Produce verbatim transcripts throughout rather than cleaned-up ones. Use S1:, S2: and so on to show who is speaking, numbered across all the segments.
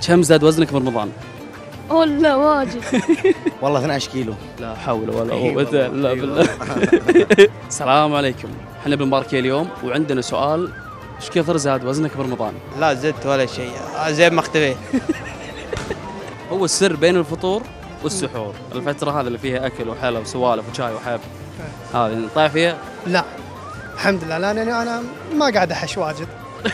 S1: كم زاد وزنك برمضان؟
S2: والله واجد.
S3: والله اثني عشر كيلو.
S1: لا حول ولا قوة الا بالله. السلام عليكم، احنا بمباركة اليوم وعندنا سؤال، ايش كثر زاد وزنك برمضان؟
S4: لا زدت ولا شيء، زي ما اختفيت.
S1: هو السر بين الفطور والسحور، الفترة هذه اللي فيها أكل وحلى وسوالف وشاي وحب، هذه طايح فيها؟
S5: لا الحمد لله، لأنني أنا ما قاعد أحش واجد.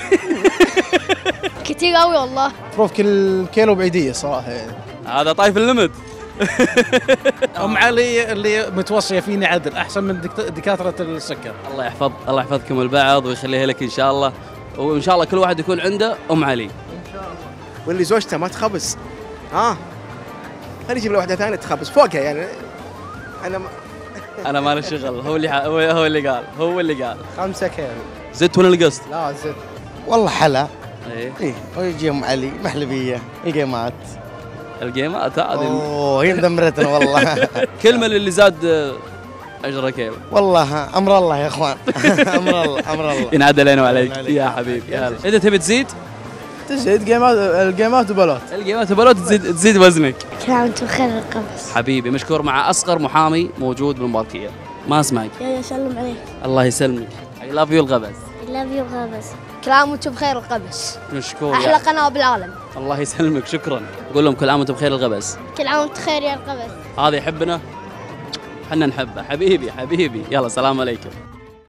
S2: كثير قوي والله.
S5: مفروض كل كيلو بعيدية صراحة يعني.
S1: هذا طايف الليمت.
S6: أم علي اللي متوصية فيني عدل أحسن من دكاترة السكر.
S1: الله يحفظ الله يحفظكم البعض ويخليها لك إن شاء الله، وإن شاء الله كل واحد يكون عنده أم علي. إن شاء الله.
S3: واللي زوجته ما تخبز، ها خلي يجيب له واحدة ثانية تخبز فوقها يعني. أنا ما
S1: أنا ما له شغل، هو اللي هو هو اللي قال هو اللي قال.
S5: خمسة كيلو.
S1: زدت ولا نقصت؟
S5: لا زدت.
S3: والله حلا.
S1: إيه.
S3: إيه ويجي أم علي محلبية الجيمات.
S1: الجيمات هذه.
S3: أوه هي مدمرتنا والله.
S1: كلمة للي زاد عشرة كيلو.
S3: والله أمر الله يا إخوان. أمر الله أمر الله.
S1: ينعاد علينا وعليك يا حبيبي يا هلا. أنت تبي تزيد؟
S5: تزيد جيمات، الجيمات وبلوت.
S1: الجيمات وبلوت تزيد تزيد وزنك.
S2: كل عام وانتم بخير القبس.
S1: حبيبي مشكور مع أصغر محامي موجود بالمباركية. ما اسمعك.
S2: يا سلم عليك.
S1: الله يسلمك. I love you الغبس.
S2: I love you غابس. كل عام وانتم بخير القبس.
S1: مشكور.
S2: أحلى قناة بالعالم.
S1: الله يسلمك شكرا. قول لهم كل عام وانتم بخير الغبس.
S2: كل عام وانتم بخير يا القبس.
S1: هذا يحبنا، حنا نحبه. حبيبي حبيبي يلا سلام عليكم.